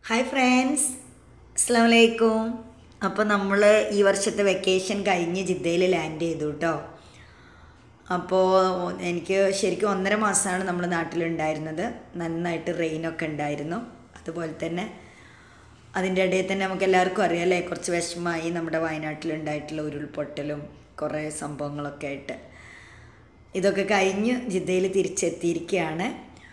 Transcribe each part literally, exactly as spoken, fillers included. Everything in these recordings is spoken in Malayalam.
ഹായ് ഫ്രണ്ട്സ്, അസ്സലാമു അലൈക്കും. അപ്പോൾ നമ്മൾ ഈ വർഷത്തെ വെക്കേഷൻ കഴിഞ്ഞ് ജിദ്ദയിൽ ലാൻഡ് ചെയ്തു കേട്ടോ. അപ്പോൾ എനിക്ക് ശരിക്കും ഒന്നര മാസമാണ് നമ്മൾ നാട്ടിലുണ്ടായിരുന്നത്. നന്നായിട്ട് റെയിനൊക്കെ ഉണ്ടായിരുന്നു. അതുപോലെ തന്നെ അതിൻ്റെ ഇടയിൽ തന്നെ നമുക്ക് എല്ലാവർക്കും അറിയാമല്ലേ, കുറച്ച് വിഷമമായി നമ്മുടെ വയനാട്ടിലുണ്ടായിട്ടുള്ള ഉരുൾപൊട്ടലും കുറേ സംഭവങ്ങളൊക്കെ ആയിട്ട്. ഇതൊക്കെ കഴിഞ്ഞ് ജിദ്ദയിൽ തിരിച്ചെത്തിയിരിക്കുകയാണ്.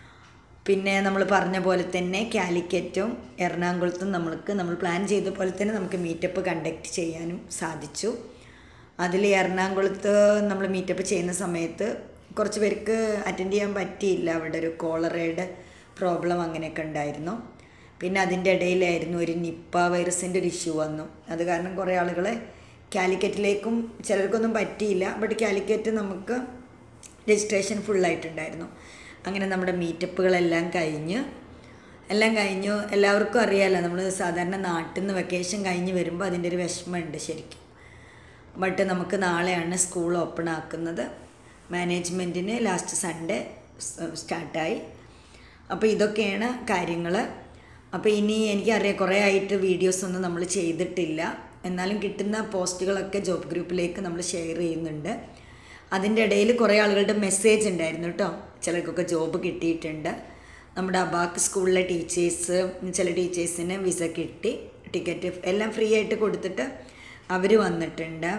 പിന്നെ നമ്മൾ പറഞ്ഞ പോലെ തന്നെ കാലിക്കറ്റും എറണാകുളത്തും നമ്മൾക്ക് നമ്മൾ പ്ലാൻ ചെയ്ത പോലെ തന്നെ നമുക്ക് മീറ്റപ്പ് കണ്ടക്ട് ചെയ്യാനും സാധിച്ചു. അതിൽ എറണാകുളത്ത് നമ്മൾ മീറ്റപ്പ് ചെയ്യുന്ന സമയത്ത് കുറച്ച് പേർക്ക് അറ്റൻഡ് ചെയ്യാൻ പറ്റിയില്ല. അവിടെ ഒരു കോളറയുടെ പ്രോബ്ലം അങ്ങനെയൊക്കെ ഉണ്ടായിരുന്നു. പിന്നെ അതിൻ്റെ ഇടയിലായിരുന്നു ഒരു നിപ്പ വൈറസിൻ്റെ ഒരു ഇഷ്യൂ വന്നു. അത് കാരണം കുറേ ആളുകളെ കാലിക്കറ്റിലേക്കും ചിലർക്കൊന്നും പറ്റിയില്ല. ബട്ട് കാലിക്കറ്റ് നമുക്ക് രജിസ്ട്രേഷൻ ഫുള്ളായിട്ടുണ്ടായിരുന്നു. അങ്ങനെ നമ്മുടെ മീറ്റപ്പുകളെല്ലാം കഴിഞ്ഞ് എല്ലാം കഴിഞ്ഞു. എല്ലാവർക്കും അറിയാമല്ലോ, നമ്മൾ സാധാരണ നാട്ടിൽ നിന്ന് വെക്കേഷൻ കഴിഞ്ഞ് വരുമ്പോൾ അതിൻ്റെ ഒരു വിഷമമുണ്ട് ശരിക്കും. ബട്ട് നമുക്ക് നാളെയാണ് സ്കൂൾ ഓപ്പൺ ആക്കുന്നത്. മാനേജ്മെൻറ്റിന് ലാസ്റ്റ് സൺഡേ സ്റ്റാർട്ടായി. അപ്പോൾ ഇതൊക്കെയാണ് കാര്യങ്ങൾ. അപ്പോൾ ഇനി എനിക്കറിയാം കുറേ ആയിട്ട് വീഡിയോസൊന്നും നമ്മൾ ചെയ്തിട്ടില്ല. എന്നാലും കിട്ടുന്ന പോസ്റ്റുകളൊക്കെ ജോബ് ഗ്രൂപ്പിലേക്ക് നമ്മൾ ഷെയർ ചെയ്യുന്നുണ്ട്. അതിൻ്റെ ഇടയിൽ കുറേ ആളുകളുടെ മെസ്സേജ് ഉണ്ടായിരുന്നു കേട്ടോ. ചിലർക്കൊക്കെ ജോബ് കിട്ടിയിട്ടുണ്ട്. നമ്മുടെ അബാക്ക് സ്കൂളിലെ ടീച്ചേഴ്സ്, ചില ടീച്ചേഴ്സിന് വിസ കിട്ടി, ടിക്കറ്റ് എല്ലാം ഫ്രീ ആയിട്ട് കൊടുത്തിട്ട് അവർ വന്നിട്ടുണ്ട്.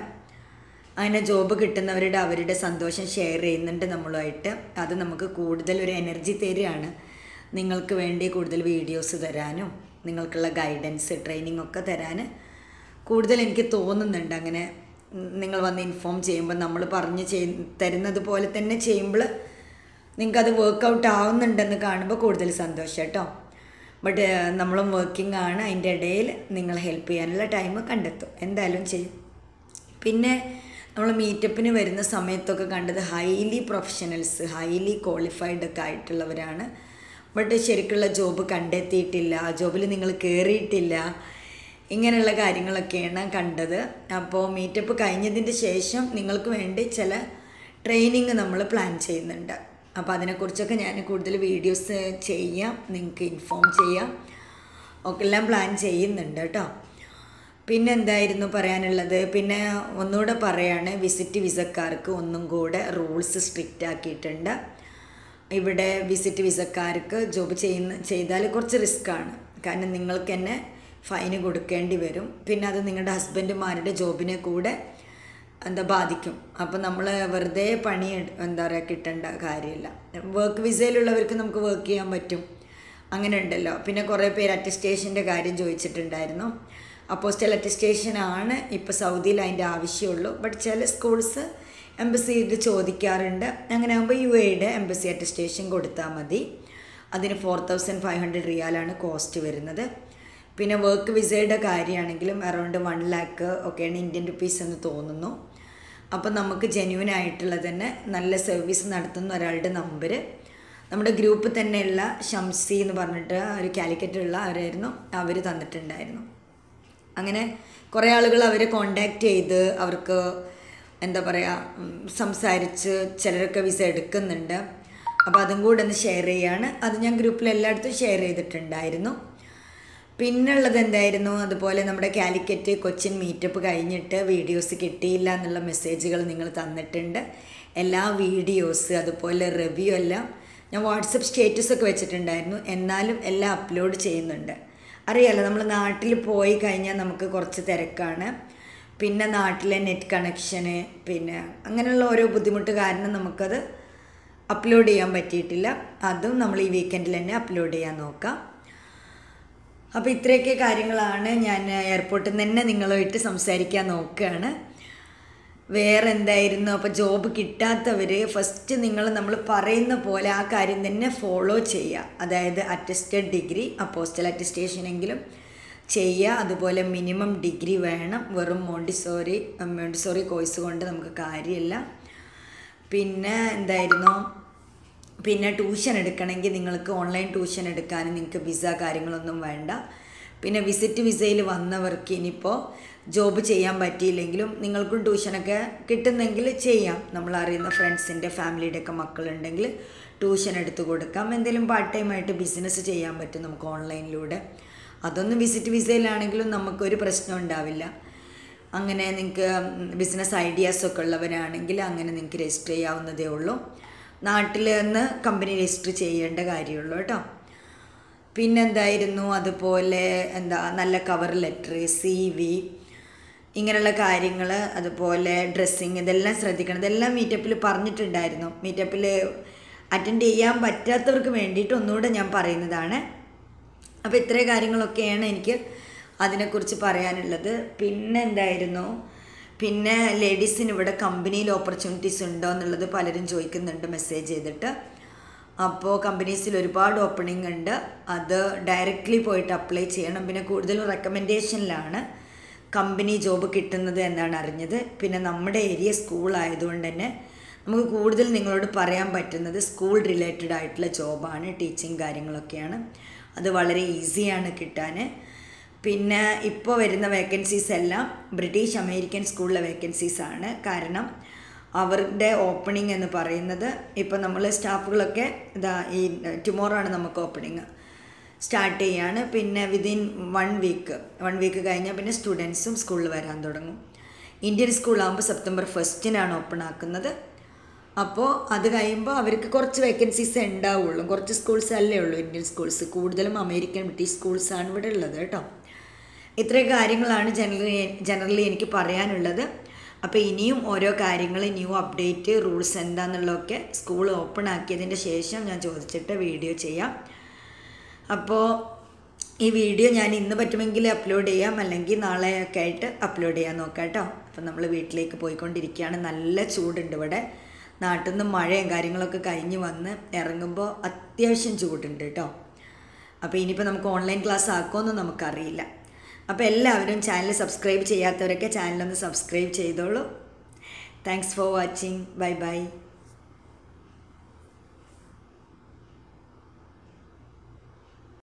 അങ്ങനെ ജോബ് കിട്ടുന്നവരുടെ അവരുടെ സന്തോഷം ഷെയർ ചെയ്യുന്നുണ്ട് നമ്മളുമായിട്ട്. അത് നമുക്ക് കൂടുതൽ ഒരു എനർജി തരികയാണ്, നിങ്ങൾക്ക് വേണ്ടി കൂടുതൽ വീഡിയോസ് തരാനും നിങ്ങൾക്കുള്ള ഗൈഡൻസ് ട്രെയിനിങ് ഒക്കെ തരാൻ കൂടുതൽ എനിക്ക് തോന്നുന്നുണ്ട്. അങ്ങനെ നിങ്ങൾ വന്ന് ഇൻഫോം ചെയ്യുമ്പോൾ നമ്മൾ പറഞ്ഞ് ചെയ് തരുന്നത് പോലെ തന്നെ ചെയ്യുമ്പോൾ നിങ്ങൾക്കത് വർക്കൗട്ട് ആവുന്നുണ്ടെന്ന് കാണുമ്പോൾ കൂടുതൽ സന്തോഷം കേട്ടോ. ബട്ട് നമ്മളും വർക്കിംഗ് ആണ്. അതിൻ്റെ ഇടയിൽ നിങ്ങൾ ഹെൽപ്പ് ചെയ്യാനുള്ള ടൈം കണ്ടെത്തും, എന്തായാലും ചെയ്യും. പിന്നെ നമ്മൾ മീറ്റപ്പിന് വരുന്ന സമയത്തൊക്കെ കണ്ടത് ഹൈലി പ്രൊഫഷണൽസ്, ഹൈലി ക്വാളിഫൈഡ് ഒക്കെ ആയിട്ടുള്ളവരാണ്. ബട്ട് ശരിക്കുള്ള ജോബ് കണ്ടെത്തിയിട്ടില്ല, ജോബിൽ നിങ്ങൾ കയറിയിട്ടില്ല, ഇങ്ങനെയുള്ള കാര്യങ്ങളൊക്കെയാണ് കണ്ടത്. അപ്പോൾ മീറ്റപ്പ് കഴിഞ്ഞതിൻ്റെ ശേഷം നിങ്ങൾക്ക് വേണ്ടി ചില ട്രെയിനിങ് നമ്മൾ പ്ലാൻ ചെയ്യുന്നുണ്ട്. അപ്പോൾ അതിനെക്കുറിച്ചൊക്കെ ഞാൻ കൂടുതൽ വീഡിയോസ് ചെയ്യാം, നിങ്ങൾക്ക് ഇൻഫോം ചെയ്യാം, ഒക്കെ എല്ലാം പ്ലാൻ ചെയ്യുന്നുണ്ട് കേട്ടോ. പിന്നെ എന്തായിരുന്നു പറയാനുള്ളത്? പിന്നെ ഒന്നുകൂടെ പറയാണ്, വിസിറ്റ് വിസക്കാർക്ക് ഒന്നും കൂടെ റൂൾസ് സ്ട്രിക്റ്റ് ആക്കിയിട്ടുണ്ട്. ഇവിടെ വിസിറ്റ് വിസക്കാർക്ക് ജോബ് ചെയ്യുന്ന ചെയ്താൽ കുറച്ച് റിസ്ക്കാണ്. കാരണം നിങ്ങൾക്ക് തന്നെ ഫൈന് കൊടുക്കേണ്ടി വരും. പിന്നെ അത് നിങ്ങളുടെ ഹസ്ബൻഡുമാരുടെ ജോബിനെ കൂടെ എന്താ ബാധിക്കും. അപ്പോൾ നമ്മൾ വെറുതെ പണി എന്താ പറയുക കിട്ടേണ്ട കാര്യമില്ല. വർക്ക് വിസയിലുള്ളവർക്ക് നമുക്ക് വർക്ക് ചെയ്യാൻ പറ്റും, അങ്ങനെ ഉണ്ടല്ലോ. പിന്നെ കുറേ പേര് അറ്റസ്റ്റേഷൻ്റെ കാര്യം ചോദിച്ചിട്ടുണ്ടായിരുന്നു. അപ്പോസ്റ്റൽ അറ്റസ്റ്റേഷനാണ് ഇപ്പോൾ സൗദിയിൽ അതിൻ്റെ ആവശ്യമുള്ളൂ. ബട്ട് ചില സ്കൂൾസ് എംബസിയിൽ ചോദിക്കാറുണ്ട്. അങ്ങനെ ആകുമ്പോൾ യു എയുടെ എംബസി അറ്റസ്റ്റേഷൻ കൊടുത്താൽ മതി. അതിന് ഫോർ തൗസൻഡ് ഫൈവ് ഹൺഡ്രഡ് റിയാലാണ് കോസ്റ്റ് വരുന്നത്. പിന്നെ വർക്ക് വിസയുടെ കാര്യമാണെങ്കിലും അറൗണ്ട് വൺ ലാക്ക് ഒക്കെയാണ് ഇന്ത്യൻ റുപ്പീസ് എന്ന് തോന്നുന്നു. അപ്പോൾ നമുക്ക് ജെന്യൂൻ ആയിട്ടുള്ള തന്നെ നല്ല സർവീസ് നടത്തുന്ന ഒരാളുടെ നമ്പർ നമ്മുടെ ഗ്രൂപ്പ് തന്നെയുള്ള ഷംസി എന്ന് പറഞ്ഞിട്ട് ഒരു കാലിക്കറ്റുള്ള അവരായിരുന്നു, അവർ തന്നിട്ടുണ്ടായിരുന്നു. അങ്ങനെ കുറേ ആളുകൾ അവരെ കോണ്ടാക്റ്റ് ചെയ്ത് അവർക്ക് എന്താ പറയുക സംസാരിച്ച് ചിലരൊക്കെ വിസ എടുക്കുന്നുണ്ട്. അപ്പോൾ അതും കൂടെ ഒന്ന് ഷെയർ ചെയ്യാണ്. അത് ഞാൻ ഗ്രൂപ്പിൽ എല്ലായിടത്തും ഷെയർ ചെയ്തിട്ടുണ്ടായിരുന്നു. പിന്നുള്ളത് എന്തായിരുന്നു, അതുപോലെ നമ്മുടെ കാലിക്കറ്റ് കൊച്ചിൻ മീറ്റപ്പ് കഴിഞ്ഞിട്ട് വീഡിയോസ് കിട്ടിയില്ല എന്നുള്ള മെസ്സേജുകൾ നിങ്ങൾ തന്നിട്ടുണ്ട്. എല്ലാ വീഡിയോസ് അതുപോലെ റിവ്യൂ എല്ലാം ഞാൻ വാട്സപ്പ് സ്റ്റേറ്റസൊക്കെ വെച്ചിട്ടുണ്ടായിരുന്നു. എന്നാലും എല്ലാം അപ്ലോഡ് ചെയ്യുന്നുണ്ട്. അറിയാമല്ലോ, നമ്മൾ നാട്ടിൽ പോയി കഴിഞ്ഞാൽ നമുക്ക് കുറച്ച് തിരക്കാണ്. പിന്നെ നാട്ടിലെ നെറ്റ് കണക്ഷന് പിന്നെ അങ്ങനെയുള്ള ഓരോ ബുദ്ധിമുട്ട് കാരണം നമുക്കത് അപ്ലോഡ് ചെയ്യാൻ പറ്റിയിട്ടില്ല. അതും നമ്മൾ ഈ വീക്കെൻഡിൽ തന്നെ അപ്ലോഡ് ചെയ്യാൻ നോക്കാം. അപ്പോൾ ഇത്രയൊക്കെ കാര്യങ്ങളാണ്. ഞാൻ എയർപോർട്ടിൽ നിന്ന് തന്നെ നിങ്ങളുമായിട്ട് സംസാരിക്കാൻ നോക്കുകയാണ്. വേറെ എന്തായിരുന്നു, അപ്പോൾ ജോബ് കിട്ടാത്തവർ ഫസ്റ്റ് നിങ്ങൾ നമ്മൾ പറയുന്ന പോലെ ആ കാര്യം തന്നെ ഫോളോ ചെയ്യുക. അതായത് അറ്റസ്റ്റഡ് ഡിഗ്രി, അപ്പോസ്റ്റൽ അറ്റസ്റ്റേഷനെങ്കിലും ചെയ്യുക. അതുപോലെ മിനിമം ഡിഗ്രി വേണം. വെറും മോണ്ടിസോറി മോണ്ടിസോറി കോഴ്സ് കൊണ്ട് നമുക്ക് കാര്യമില്ല. പിന്നെ എന്തായിരുന്നു, പിന്നെ ട്യൂഷൻ എടുക്കണമെങ്കിൽ നിങ്ങൾക്ക് ഓൺലൈൻ ട്യൂഷൻ എടുക്കാനും നിങ്ങൾക്ക് വിസ കാര്യങ്ങളൊന്നും വേണ്ട. പിന്നെ വിസിറ്റ് വിസയിൽ വന്നവർക്ക് ഇനിയിപ്പോൾ ജോബ് ചെയ്യാൻ പറ്റിയില്ലെങ്കിലും നിങ്ങൾക്കും ട്യൂഷനൊക്കെ കിട്ടുന്നെങ്കിൽ ചെയ്യാം. നമ്മളറിയുന്ന ഫ്രണ്ട്സിൻ്റെ ഫാമിലിയുടെ ഒക്കെ മക്കളുണ്ടെങ്കിൽ ട്യൂഷൻ എടുത്ത് കൊടുക്കാം. എന്തെങ്കിലും പാർട്ട് ടൈമായിട്ട് ബിസിനസ് ചെയ്യാൻ പറ്റും നമുക്ക് ഓൺലൈനിലൂടെ. അതൊന്നും വിസിറ്റ് വിസയിലാണെങ്കിലും നമുക്കൊരു പ്രശ്നം ഉണ്ടാവില്ല. അങ്ങനെ നിങ്ങൾക്ക് ബിസിനസ് ഐഡിയാസൊക്കെ ഉള്ളവരാണെങ്കിൽ അങ്ങനെ നിങ്ങൾക്ക് രജിസ്റ്റർ ചെയ്യാവുന്നതേ ഉള്ളൂ. നാട്ടിൽ നിന്ന് കമ്പനി രജിസ്റ്റർ ചെയ്യേണ്ട കാര്യമുള്ളൂ കേട്ടോ. പിന്നെന്തായിരുന്നു, അതുപോലെ എന്താ നല്ല കവർ ലെറ്റർ, സി വി, ഇങ്ങനെയുള്ള കാര്യങ്ങൾ, അതുപോലെ ഡ്രസ്സിങ്, ഇതെല്ലാം ശ്രദ്ധിക്കണം. ഇതെല്ലാം മീറ്റപ്പിൽ പറഞ്ഞിട്ടുണ്ടായിരുന്നു. മീറ്റപ്പിൽ അറ്റൻഡ് ചെയ്യാൻ പറ്റാത്തവർക്ക് വേണ്ടിയിട്ട് ഒന്നുകൂടെ ഞാൻ പറയുന്നതാണ്. അപ്പോൾ ഇത്രയും കാര്യങ്ങളൊക്കെയാണ് എനിക്ക് അതിനെക്കുറിച്ച് പറയാനുള്ളത്. പിന്നെ എന്തായിരുന്നു, പിന്നെ ലേഡീസിന് ഇവിടെ കമ്പനിയിൽ ഓപ്പർച്യൂണിറ്റീസ് ഉണ്ടോ എന്നുള്ളത് പലരും ചോദിക്കുന്നുണ്ട് മെസ്സേജ് ചെയ്തിട്ട്. അപ്പോൾ കമ്പനീസിൽ ഒരുപാട് ഓപ്പണിംഗ് ഉണ്ട്. അത് ഡയറക്റ്റ്ലി പോയിട്ട് അപ്ലൈ ചെയ്യണം. പിന്നെ കൂടുതലും റെക്കമെൻഡേഷനിലാണ് കമ്പനി ജോബ് കിട്ടുന്നത് എന്നാണ് അറിഞ്ഞത്. പിന്നെ നമ്മുടെ ഏരിയ സ്കൂൾ ആയതുകൊണ്ട് തന്നെ നമുക്ക് കൂടുതൽ നിങ്ങളോട് പറയാൻ പറ്റുന്നത് സ്കൂൾ റിലേറ്റഡ് ആയിട്ടുള്ള ജോബാണ്, ടീച്ചിങ് കാര്യങ്ങളൊക്കെയാണ്. അത് വളരെ ഈസിയാണ് കിട്ടാൻ. പിന്നെ ഇപ്പോൾ വരുന്ന വേക്കൻസീസ് എല്ലാം ബ്രിട്ടീഷ് അമേരിക്കൻ സ്കൂളിലെ വേക്കൻസീസാണ്. കാരണം അവരുടെ ഓപ്പണിംഗ് എന്ന് പറയുന്നത് ഇപ്പോൾ നമ്മൾ സ്റ്റാഫുകളൊക്കെ ഇതാ ഈ ടുമോറോ ആണ് നമുക്ക് ഓപ്പണിങ് സ്റ്റാർട്ട് ചെയ്യാണ്. പിന്നെ within one week one week കഴിഞ്ഞാൽ പിന്നെ സ്റ്റുഡൻസും സ്കൂളിൽ വരാൻ തുടങ്ങും. ഇന്ത്യൻ സ്കൂളാകുമ്പോൾ സെപ്റ്റംബർ ഫസ്റ്റിനാണ് ഓപ്പൺ ആക്കുന്നത്. അപ്പോൾ അത് കഴിയുമ്പോൾ അവർക്ക് കുറച്ച് വേക്കൻസീസ് ഉണ്ടാവുള്ളൂ. കുറച്ച് സ്കൂൾസ് അല്ലേ ഉള്ളൂ ഇന്ത്യൻ സ്കൂൾസ്, കൂടുതലും അമേരിക്കൻ ബ്രിട്ടീഷ് സ്കൂൾസാണ് ഇവിടെ ഉള്ളത് കേട്ടോ. ഇത്രയും കാര്യങ്ങളാണ് ജനറലി ജനറലി എനിക്ക് പറയാനുള്ളത്. അപ്പോൾ ഇനിയും ഓരോ കാര്യങ്ങൾ, ന്യൂ അപ്ഡേറ്റ്, റൂൾസ് എന്താണെന്നുള്ളതൊക്കെ സ്കൂൾ ഓപ്പൺ ആക്കിയതിൻ്റെ ശേഷം ഞാൻ ചോദിച്ചിട്ട് വീഡിയോ ചെയ്യാം. അപ്പോൾ ഈ വീഡിയോ ഞാൻ ഇന്ന് പറ്റുമെങ്കിൽ അപ്ലോഡ് ചെയ്യാം, അല്ലെങ്കിൽ നാളെയൊക്കെ ആയിട്ട് അപ്ലോഡ് ചെയ്യാൻ നോക്കാം കേട്ടോ. അപ്പോൾ നമ്മൾ വീട്ടിലേക്ക് പോയിക്കൊണ്ടിരിക്കുകയാണ്. നല്ല ചൂടുണ്ട് ഇവിടെ. നാട്ടിൽ നിന്ന് മഴയും കാര്യങ്ങളൊക്കെ കഴിഞ്ഞ് വന്ന് ഇറങ്ങുമ്പോൾ അത്യാവശ്യം ചൂടുണ്ട് കേട്ടോ. അപ്പോൾ ഇനിയിപ്പോൾ നമുക്ക് ഓൺലൈൻ ക്ലാസ് ആക്കുമെന്ന് നമുക്കറിയില്ല. അപ്പോൾ എല്ലാവരും ചാനൽ സബ്സ്ക്രൈബ് ചെയ്യാത്തവരൊക്കെ ചാനലൊന്ന് സബ്സ്ക്രൈബ് ചെയ്തോളൂ. Thanks for watching. Bye by.